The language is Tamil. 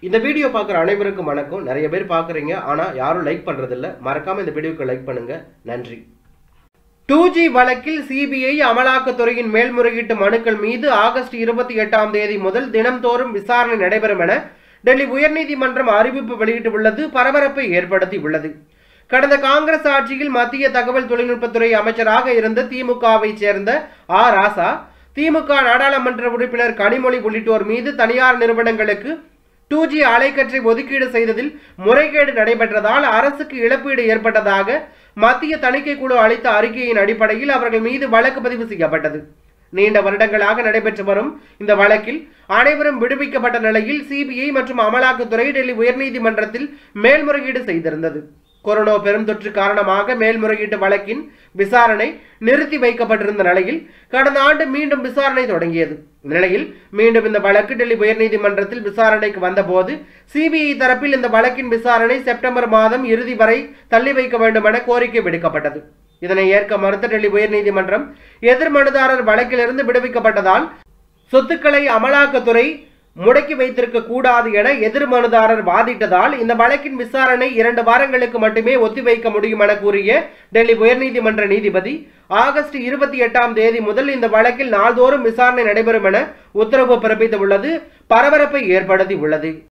இந்த வீடியோ பார்க்குற அனைவருக்கும் வணக்கம். நிறைய பேர் பார்க்குறீங்க, ஆனால் யாரும் லைக் பண்ணுறதில்ல. மறக்காமல் இந்த வீடியோக்கு லைக் பண்ணுங்க. நன்றி. 2G வழக்கில் சிபிஐ அமலாக்கத்துறையின் மேல்முறையீட்டு மனுக்கள் மீது ஆகஸ்ட் 28ஆம் தேதி முதல் தினம்தோறும் விசாரணை நடைபெறும் என டெல்லி உயர்நீதிமன்றம் அறிவிப்பு வெளியிட்டுள்ளது பரபரப்பை ஏற்படுத்தி உள்ளது. கடந்த காங்கிரஸ் ஆட்சியில் மத்திய தகவல் தொழில்நுட்பத்துறை அமைச்சராக இருந்த திமுகவை சேர்ந்த ராசா, திமுக நாடாளுமன்ற உறுப்பினர் கனிமொழி உள்ளிட்டோர் மீது தனியார் நிறுவனங்களுக்கு 2G அலைக்கற்றை ஒதுக்கீடு செய்ததில் முறைகேடு நடைபெற்றதால் அரசுக்கு இழப்பீடு ஏற்பட்டதாக மத்திய தணிக்கை குழு அளித்த அறிக்கையின் அடிப்படையில் அவர்கள் மீது வழக்கு பதிவு செய்யப்பட்டது. நீண்ட வருடங்களாக நடைபெற்று வரும் இந்த வழக்கில் அனைவரும் விடுவிக்கப்பட்ட நிலையில் சிபிஐ மற்றும் அமலாக்கத்துறை டெல்லி உயர்நீதிமன்றத்தில் மேல்முறையீடு செய்திருந்தது. கொரோனா பெருந்தொற்று காரணமாக மேல்முறையீட்டு வழக்கின் விசாரணை நிறுத்தி வைக்கப்பட்டிருந்த நிலையில் கடந்த ஆண்டு மீண்டும் விசாரணை தொடங்கியது. நிலையில் மீண்டும் இந்த வழக்கு டெல்லி உயர்நீதிமன்றத்தில் விசாரணைக்கு வந்தபோது சிபிஐ தரப்பில் இந்த வழக்கின் விசாரணை செப்டம்பர் மாதம் இறுதி வரை தள்ளி வைக்க வேண்டும் என கோரிக்கை விடுக்கப்பட்டது. இதனை ஏற்க மறுத்த டெல்லி உயர்நீதிமன்றம் எதிர் மனுதாரர் வழக்கிலிருந்து விடுவிக்கப்பட்டதால் சொத்துக்களை அமலாக்கத்துறை முடக்கி வைத்திருக்க கூடாது என எதிர் மனுதாரர் வாதிட்டதால் இந்த வழக்கின் விசாரணை 2 வாரங்களுக்கு மட்டுமே ஒத்திவைக்க முடியும் என கூறிய டெல்லி உயர்நீதிமன்ற நீதிபதி ஆகஸ்ட் 28ஆம் தேதி முதல் இந்த வழக்கில் நாள்தோறும் விசாரணை நடைபெறும் என உத்தரவு பிறப்பித்துள்ளது பரபரப்பை ஏற்படுத்தி உள்ளது.